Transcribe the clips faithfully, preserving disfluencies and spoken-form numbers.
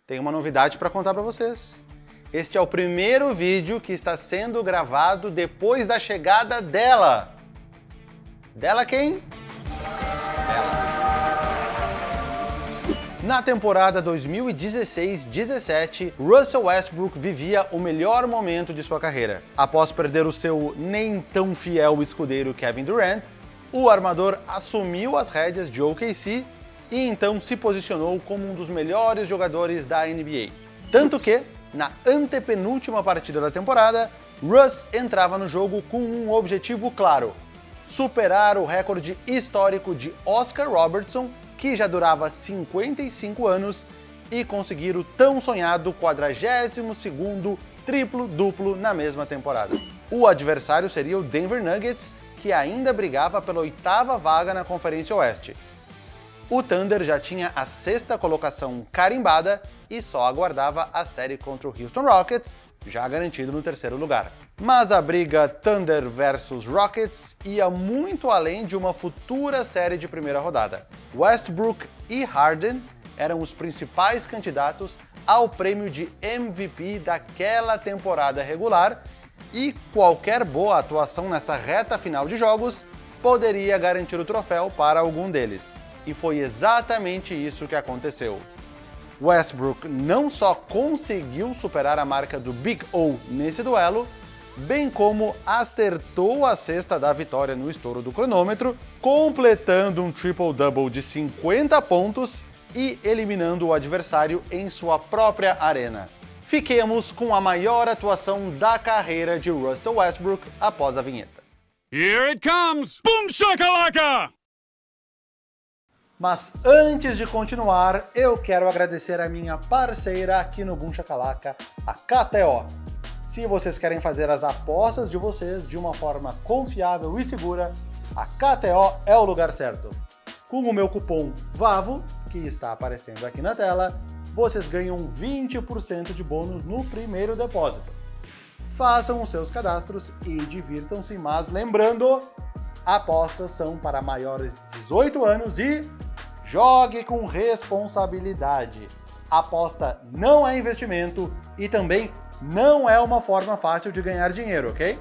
Tenho uma novidade para contar para vocês. Este é o primeiro vídeo que está sendo gravado depois da chegada dela. Dela quem? Dela. Na temporada dois mil e dezesseis dezessete, Russell Westbrook vivia o melhor momento de sua carreira. Após perder o seu nem tão fiel escudeiro Kevin Durant, o armador assumiu as rédeas de O K C e então se posicionou como um dos melhores jogadores da N B A. Tanto que, na antepenúltima partida da temporada, Russ entrava no jogo com um objetivo claro: superar o recorde histórico de Oscar Robertson, que já durava cinquenta e cinco anos, e conseguir o tão sonhado quadragésimo segundo triplo-duplo na mesma temporada. O adversário seria o Denver Nuggets, que ainda brigava pela oitava vaga na Conferência Oeste. O Thunder já tinha a sexta colocação carimbada e só aguardava a série contra o Houston Rockets, já garantido no terceiro lugar. Mas a briga Thunder versus Rockets ia muito além de uma futura série de primeira rodada. Westbrook e Harden eram os principais candidatos ao prêmio de M V P daquela temporada regular, e qualquer boa atuação nessa reta final de jogos poderia garantir o troféu para algum deles. E foi exatamente isso que aconteceu. Westbrook não só conseguiu superar a marca do Big O nesse duelo, bem como acertou a cesta da vitória no estouro do cronômetro, completando um triple-double de cinquenta pontos e eliminando o adversário em sua própria arena. Fiquemos com a maior atuação da carreira de Russell Westbrook após a vinheta. Here it comes! Boom shakalaka! Mas antes de continuar, eu quero agradecer a minha parceira aqui no Boom Shakalaka, a K T O. Se vocês querem fazer as apostas de vocês de uma forma confiável e segura, a K T O é o lugar certo. Com o meu cupom VAVO, que está aparecendo aqui na tela, vocês ganham vinte por cento de bônus no primeiro depósito. Façam os seus cadastros e divirtam-se, mas lembrando, apostas são para maiores de dezoito anos e jogue com responsabilidade. Aposta não é investimento e também não é uma forma fácil de ganhar dinheiro, ok?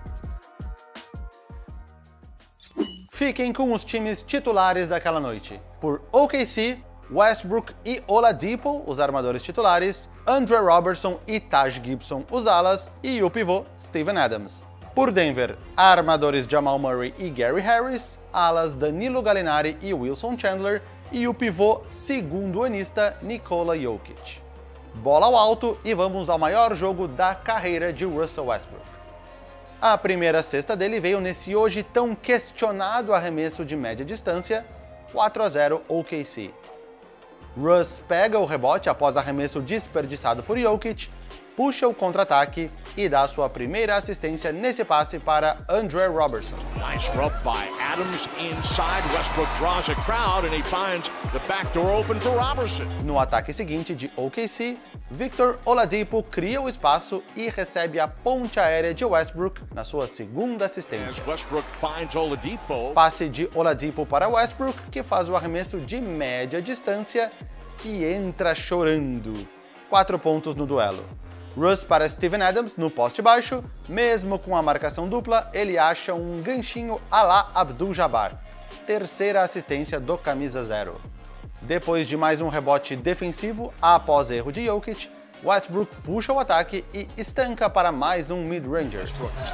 Fiquem com os times titulares daquela noite. Por O K C, Westbrook e Oladipo, os armadores titulares, Andre Robertson e Taj Gibson, os alas, e o pivô Steven Adams. Por Denver, armadores Jamal Murray e Gary Harris, alas Danilo Gallinari e Wilson Chandler, e o pivô segundo-anista Nikola Jokic. Bola ao alto e vamos ao maior jogo da carreira de Russell Westbrook. A primeira cesta dele veio nesse hoje tão questionado arremesso de média distância, quatro a zero O K C. Russ pega o rebote após arremesso desperdiçado por Jokic, puxa o contra-ataque e dá sua primeira assistência nesse passe para Andre Robertson. Nice rub by Adams inside. Westbrook draws a crowd and he finds the back door open for Robertson. No ataque seguinte de O K C, Victor Oladipo cria o espaço e recebe a ponte aérea de Westbrook na sua segunda assistência. As Westbrook finds Oladipo. Passe de Oladipo para Westbrook, que faz o arremesso de média distância, que entra chorando. Quatro pontos no duelo. Russ para Steven Adams no poste baixo, mesmo com a marcação dupla, ele acha um ganchinho à la Abdul-Jabbar. Terceira assistência do camisa zero. Depois de mais um rebote defensivo, após erro de Jokic, Westbrook puxa o ataque e estanca para mais um mid-ranger.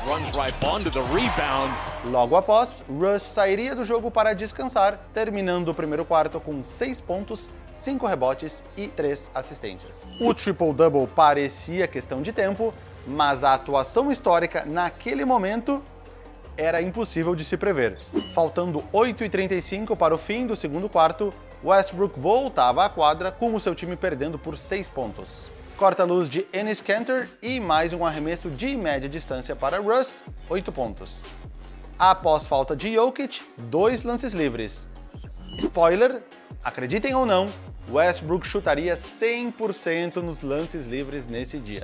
Logo após, Russ sairia do jogo para descansar, terminando o primeiro quarto com seis pontos, cinco rebotes e três assistências. O triple-double parecia questão de tempo, mas a atuação histórica naquele momento era impossível de se prever. Faltando oito e trinta e cinco para o fim do segundo quarto, Westbrook voltava à quadra com o seu time perdendo por seis pontos. Corta-luz de Enes Kanter e mais um arremesso de média distância para Russ, oito pontos. Após falta de Jokic, dois lances livres. Spoiler, acreditem ou não, Westbrook chutaria cem por cento nos lances livres nesse dia.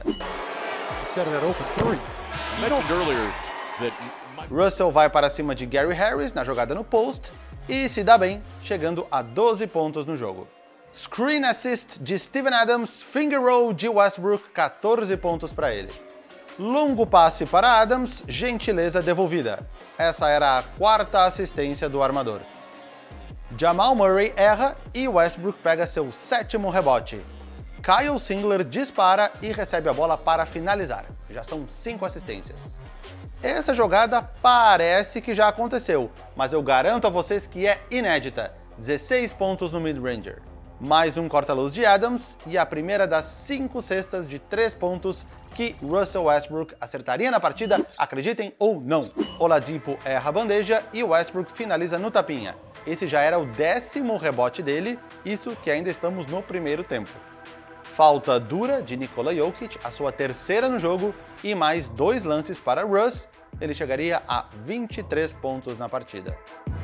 Russell vai para cima de Gary Harris na jogada no post e se dá bem, chegando a doze pontos no jogo. Screen assist de Steven Adams, finger roll de Westbrook, quatorze pontos para ele. Longo passe para Adams, gentileza devolvida. Essa era a quarta assistência do armador. Jamal Murray erra e Westbrook pega seu sétimo rebote. Kyle Singler dispara e recebe a bola para finalizar. Já são cinco assistências. Essa jogada parece que já aconteceu, mas eu garanto a vocês que é inédita. dezesseis pontos no mid-ranger. Mais um corta-luz de Adams e a primeira das cinco cestas de três pontos que Russell Westbrook acertaria na partida, acreditem ou não. Oladipo erra a bandeja e Westbrook finaliza no tapinha. Esse já era o décimo rebote dele, isso que ainda estamos no primeiro tempo. Falta dura de Nikola Jokic, a sua terceira no jogo, e mais dois lances para Russ, ele chegaria a vinte e três pontos na partida.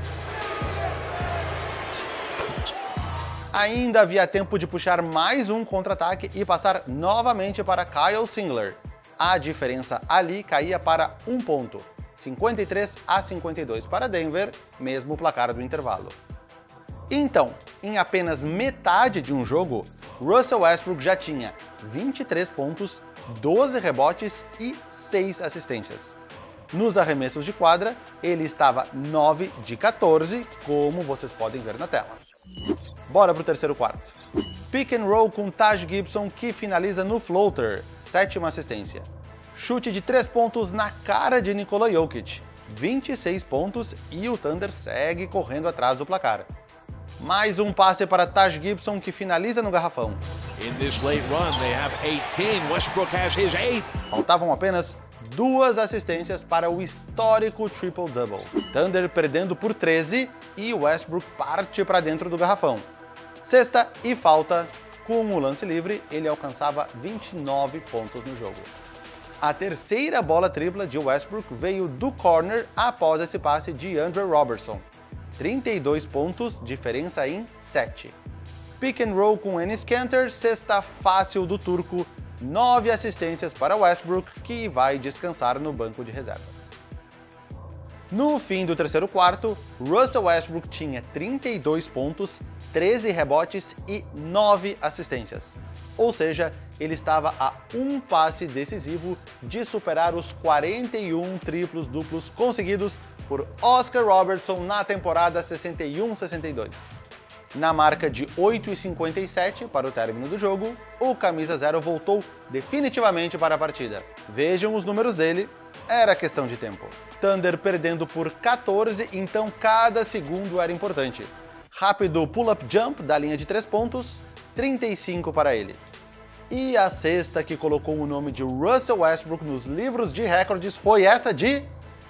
Ainda havia tempo de puxar mais um contra-ataque e passar novamente para Kyle Singler. A diferença ali caía para um ponto, cinquenta e três a cinquenta e dois para Denver, mesmo placar do intervalo. Então, em apenas metade de um jogo, Russell Westbrook já tinha vinte e três pontos, doze rebotes e seis assistências. Nos arremessos de quadra, ele estava nove de quatorze, como vocês podem ver na tela. Bora pro terceiro quarto. Pick and roll com Taj Gibson, que finaliza no floater, sétima assistência. Chute de três pontos na cara de Nikola Jokic, vinte e seis pontos e o Thunder segue correndo atrás do placar. Mais um passe para Taj Gibson, que finaliza no garrafão. In this late run, they have eighteen. Westbrook has his eighth. Faltavam apenas duas assistências para o histórico triple-double. Thunder perdendo por treze e Westbrook parte para dentro do garrafão. Sexta e falta, com o lance livre, ele alcançava vinte e nove pontos no jogo. A terceira bola tripla de Westbrook veio do corner após esse passe de Andre Robertson. trinta e dois pontos, diferença em sete. Pick and roll com Enes Kanter, cesta fácil do turco, nove assistências para Westbrook, que vai descansar no banco de reservas. No fim do terceiro quarto, Russell Westbrook tinha trinta e dois pontos, treze rebotes e nove assistências. Ou seja, ele estava a um passe decisivo de superar os quarenta e um triplos duplos conseguidos por Oscar Robertson na temporada sessenta e um sessenta e dois. Na marca de oito e cinquenta e sete para o término do jogo, o camisa zero voltou definitivamente para a partida. Vejam os números dele, era questão de tempo. Thunder perdendo por quatorze, então cada segundo era importante. Rápido pull-up jump da linha de três pontos, trinta e cinco para ele. E a cesta que colocou o nome de Russell Westbrook nos livros de recordes foi essa de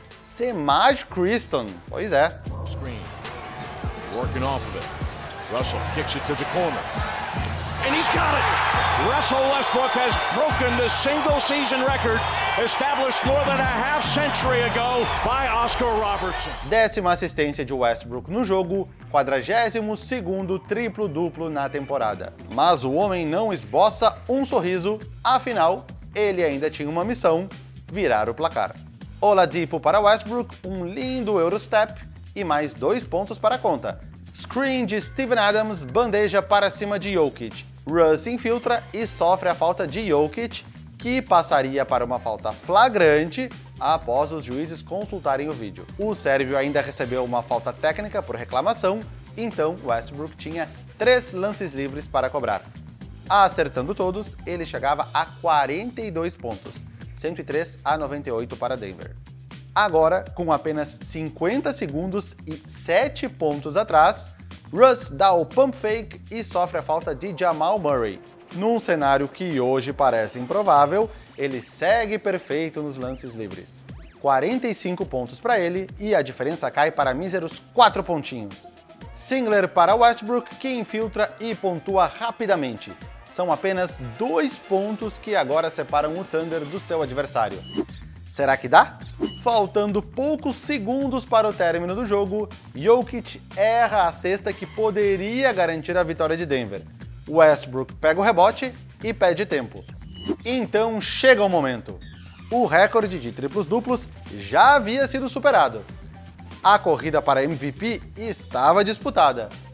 Semaj Criston. Pois é. Screen. Working off of it. Russell kicks it to the corner. And he's got it! Russell Westbrook has broken the single-season record established more than a half century ago by Oscar Robertson. Décima assistência de Westbrook no jogo, quadragésimo segundo triplo-duplo na temporada. Mas o homem não esboça um sorriso, afinal, ele ainda tinha uma missão: virar o placar. Oladipo para Westbrook, um lindo Eurostep e mais dois pontos para a conta. Screen de Steven Adams, bandeja para cima de Jokic. Russ infiltra e sofre a falta de Jokic, que passaria para uma falta flagrante após os juízes consultarem o vídeo. O sérvio ainda recebeu uma falta técnica por reclamação, então Westbrook tinha três lances livres para cobrar. Acertando todos, ele chegava a quarenta e dois pontos, cento e três a noventa e oito para Denver. Agora, com apenas cinquenta segundos e sete pontos atrás, Russ dá o pump fake e sofre a falta de Jamal Murray. Num cenário que hoje parece improvável, ele segue perfeito nos lances livres. quarenta e cinco pontos para ele e a diferença cai para míseros quatro pontinhos. Singler para Westbrook, que infiltra e pontua rapidamente. São apenas dois pontos que agora separam o Thunder do seu adversário. Será que dá? Faltando poucos segundos para o término do jogo, Jokic erra a cesta que poderia garantir a vitória de Denver. Westbrook pega o rebote e pede tempo. Então chega o momento. O recorde de triplos duplos já havia sido superado. A corrida para M V P estava disputada.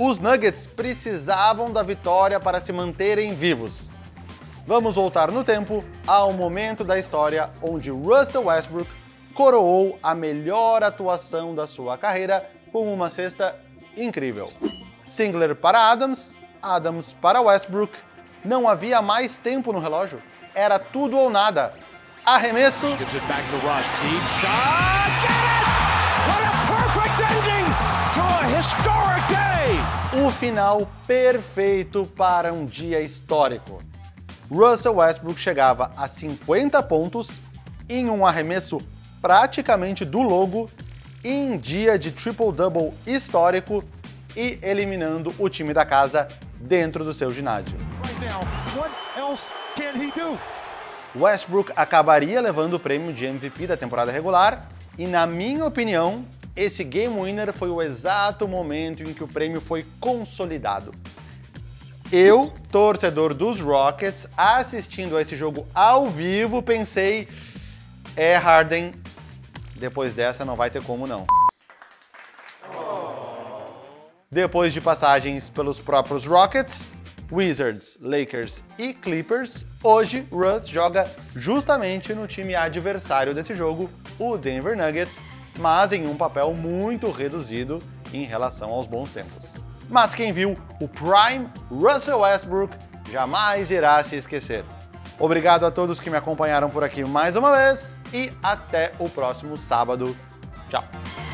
Os Nuggets precisavam da vitória para se manterem vivos. Vamos voltar no tempo ao momento da história onde Russell Westbrook coroou a melhor atuação da sua carreira com uma cesta incrível. Singler para Adams, Adams para Westbrook. Não havia mais tempo no relógio. Era tudo ou nada. Arremesso. O final perfeito para um dia histórico. Russell Westbrook chegava a cinquenta pontos em um arremesso praticamente do logo em dia de triple-double histórico e eliminando o time da casa dentro do seu ginásio. Westbrook acabaria levando o prêmio de M V P da temporada regular e, na minha opinião, esse Game Winner foi o exato momento em que o prêmio foi consolidado. Eu, torcedor dos Rockets, assistindo a esse jogo ao vivo, pensei, é Harden, depois dessa não vai ter como não. Depois de passagens pelos próprios Rockets, Wizards, Lakers e Clippers, hoje Russ joga justamente no time adversário desse jogo, o Denver Nuggets, mas em um papel muito reduzido em relação aos bons tempos. Mas quem viu o Prime Russell Westbrook jamais irá se esquecer. Obrigado a todos que me acompanharam por aqui mais uma vez e até o próximo sábado. Tchau!